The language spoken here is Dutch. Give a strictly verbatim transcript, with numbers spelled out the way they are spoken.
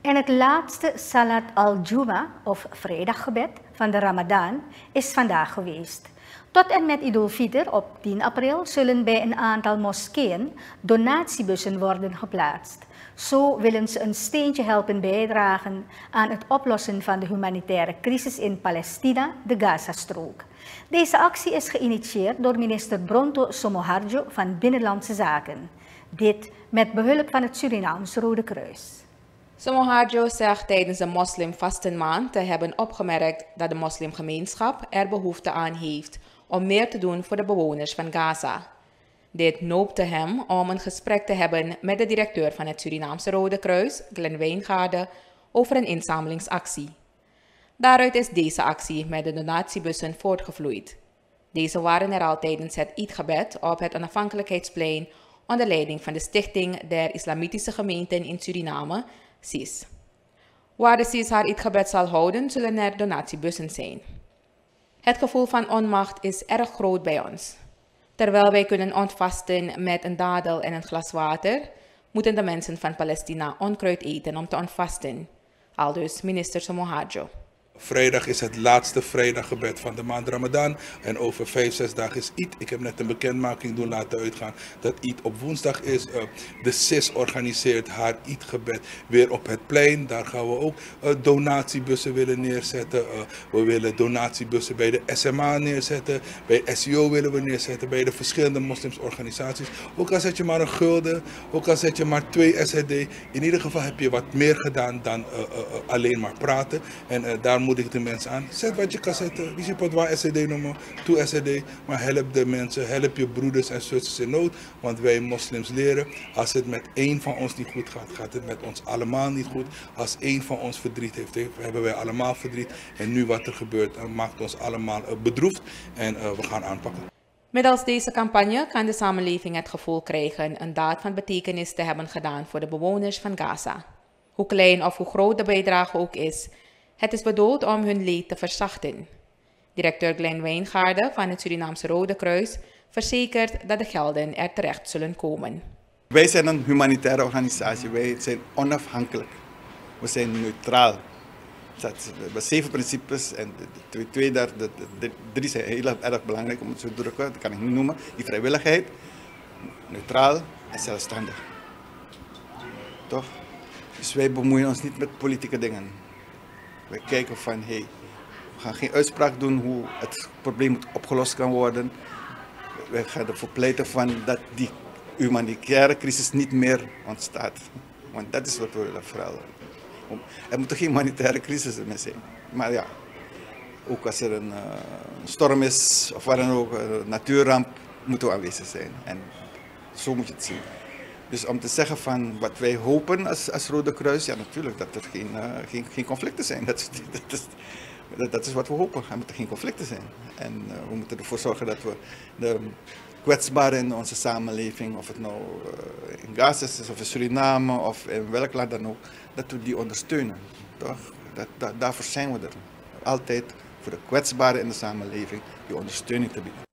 En het laatste Salat al-Juma, of vrijdaggebed van de Ramadan, is vandaag geweest. Tot en met Idul Fitr op tien april zullen bij een aantal moskeeën donatiebussen worden geplaatst. Zo willen ze een steentje helpen bijdragen aan het oplossen van de humanitaire crisis in Palestina, de Gazastrook. Deze actie is geïnitieerd door minister Bronto Somoharjo van Binnenlandse Zaken. Dit met behulp van het Surinaams Rode Kruis. Somoharjo zegt tijdens de moslimvastenmaand te hebben opgemerkt dat de moslimgemeenschap er behoefte aan heeft om meer te doen voor de bewoners van Gaza. Dit noopte hem om een gesprek te hebben met de directeur van het Surinaamse Rode Kruis, Glenn Wijngaarden, over een inzamelingsactie. Daaruit is deze actie met de donatiebussen voortgevloeid. Deze waren er al tijdens het Eidgebed op het Onafhankelijkheidsplein onder leiding van de Stichting der Islamitische Gemeenten in Suriname, S I S. Waar de S I S haar Eidgebed zal houden, zullen er donatiebussen zijn. Het gevoel van onmacht is erg groot bij ons. Terwijl wij kunnen ontvasten met een dadel en een glas water, moeten de mensen van Palestina onkruid eten om te ontvasten. Aldus minister Somoharjo. Vrijdag is het laatste vrijdaggebed van de maand Ramadan en over vijf, zes dagen is Eid. Ik heb net een bekendmaking doen laten uitgaan dat Eid op woensdag is. Uh, de S I S organiseert haar Eidgebed weer op het plein. Daar gaan we ook uh, donatiebussen willen neerzetten. Uh, we willen donatiebussen bij de S M A neerzetten. Bij S I O willen we neerzetten. Bij de verschillende moslimsorganisaties. Ook al zet je maar een gulden, ook al zet je maar twee S R D. In ieder geval heb je wat meer gedaan dan uh, uh, uh, alleen maar praten. En uh, daar moedig ik de mensen aan. Zet wat je kan zetten. Wie ziet wat S R D noemen, toe S R D. Maar help de mensen, help je broeders en zusters in nood. Want wij moslims leren, als het met één van ons niet goed gaat, gaat het met ons allemaal niet goed. Als één van ons verdriet heeft, hebben wij allemaal verdriet. En nu wat er gebeurt, maakt ons allemaal bedroefd. En uh, we gaan aanpakken. Middels deze campagne kan de samenleving het gevoel krijgen een daad van betekenis te hebben gedaan voor de bewoners van Gaza. Hoe klein of hoe groot de bijdrage ook is, het is bedoeld om hun leed te verzachten. Directeur Glenn Wijngaarden van het Surinaamse Rode Kruis verzekert dat de gelden er terecht zullen komen. Wij zijn een humanitaire organisatie, wij zijn onafhankelijk. We zijn neutraal. We hebben zeven principes en de twee, twee daar, de, de, drie zijn heel erg belangrijk om het zo te drukken, dat kan ik niet noemen. Die vrijwilligheid, neutraal en zelfstandig. Toch? Dus wij bemoeien ons niet met politieke dingen. Wij kijken van, hey, we gaan geen uitspraak doen hoe het probleem moet opgelost kan worden. Wij gaan ervoor pleiten van dat die humanitaire crisis niet meer ontstaat. Want dat is wat we willen vooral. Er moet geen humanitaire crisis meer zijn. Maar ja, ook als er een uh, storm is of wat dan ook, een natuurramp, moeten we aanwezig zijn. En zo moet je het zien. Dus om te zeggen van wat wij hopen als, als Rode Kruis, ja natuurlijk dat er geen, uh, geen, geen conflicten zijn. Dat is, dat, is, dat, dat is wat we hopen, er moeten geen conflicten zijn. En uh, we moeten ervoor zorgen dat we de kwetsbaren in onze samenleving, of het nou uh, in Gaza is of in Suriname of in welk land dan ook, dat we die ondersteunen. Toch? Dat, dat, daarvoor zijn we er. Altijd voor de kwetsbaren in de samenleving die ondersteuning te bieden.